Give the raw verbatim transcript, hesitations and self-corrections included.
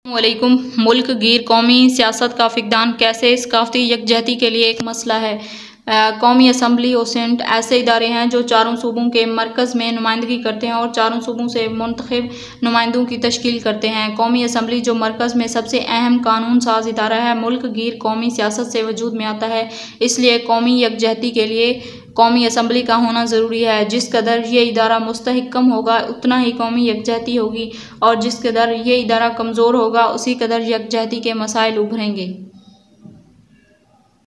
वालेकुम। मुल्क गिर कौमी सियासत का फ़िक़दान कैसे सकाफ़ती यकजहती के लिए एक मसला है। कौमी असम्बली और सेनेट ऐसे इदारे हैं जो चारों सूबों के मरकज़ में नुमाइंदगी करते हैं और चारों सूबों से मुंतखब नुमाइंदों की तश्कील करते हैं। कौमी असम्बली जो मरकज़ में सबसे अहम कानून साज इदारा है, मुल्क गिर कौमी सियासत से वजूद में आता है। इसलिए कौमी यकजहती के लिए कौमी असम्बली का होना ज़रूरी है। जिस कदर ये इदारा मुस्तहकम होगा उतना ही कौमी यकजहती होगी, और जिस कदर ये इदारा कमज़ोर होगा उसी कदर यकजहती के मसाइल उभरेंगे।